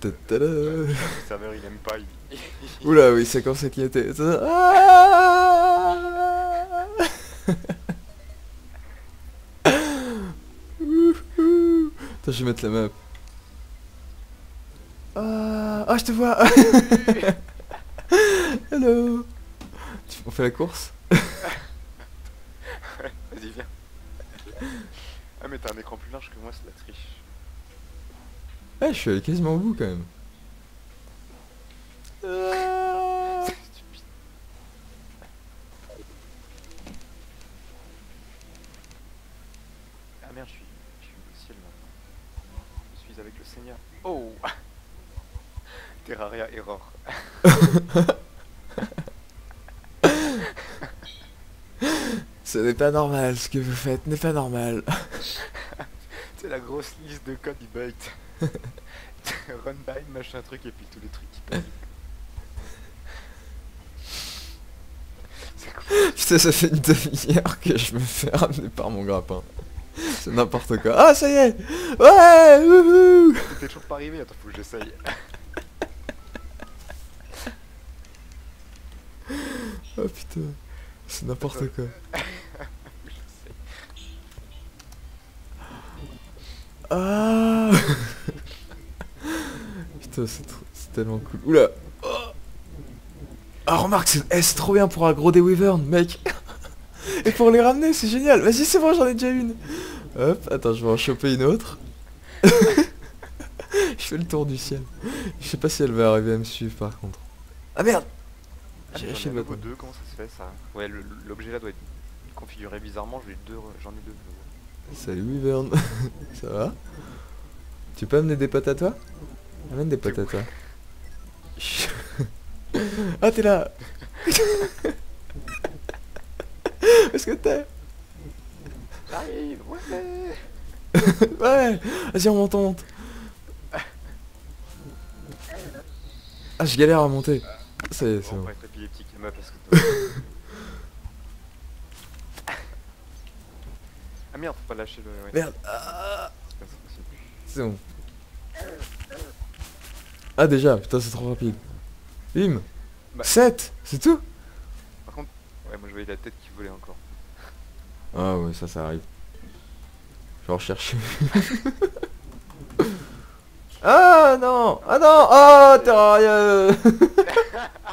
Ta-ta-ta-ta. Le serveur il aime pas, Oula, oui, ça commence à clignoter. Ah. Ouhou. Attends, je vais mettre la map. Ah, je te vois. Hello. On fait la course? Vas-y viens. Ah mais t'as un écran plus large que moi, c'est de la triche. Ah, je suis allé quasiment au bout quand même. C'est stupide. Ah merde, je suis au ciel maintenant. Je suis avec le Seigneur. Oh. Terraria error. Ce n'est pas normal, ce que vous faites n'est pas normal. C'est la grosse liste de code du bait. Run by machin truc et puis tous les trucs qui pètent. C'est cool. Putain, ça fait une demi-heure que je me fais ramener par mon grappin. C'est n'importe quoi. Ah, ça y est. Ouais, wouhou. T'es toujours pas arrivé, attends, faut que j'essaye. Oh putain, c'est n'importe quoi. J'essaye. Ah. Putain, c'est tellement cool. Oula. Oh. Ah, remarque, c'est trop bien pour aggro des wyverns, mec. Et pour les ramener, c'est génial. Vas-y, c'est bon, j'en ai déjà une. Hop, attends, je vais en choper une autre. Je fais le tour du ciel. Je sais pas si elle va arriver à me suivre par contre. Ah merde. J'ai lâché le bâton. 2, comment ça se fait ça? Ouais, l'objet là doit être configuré bizarrement, j'en ai deux. Salut Wyvern. Ça va? Tu peux amener des potes à toi? Amène des potes à toi. Ah, t'es là. Où est-ce que t'es? J'arrive, ouais. Ouais. Vas-y, on monte. Ah, je galère à monter. C'est On bon. va être épileptique, Emma, parce que... Ah merde, faut pas lâcher le... Ouais. Merde. Ah, C'est pas possible. c'est bon. Ah, déjà, putain, c'est trop rapide. Bim. Bah. 7, c'est tout? Par contre, ouais, moi je voyais la tête qui volait encore. Ah ouais, ça arrive. Je vais en rechercher. Ah non. Ah non. Oh, Terraria.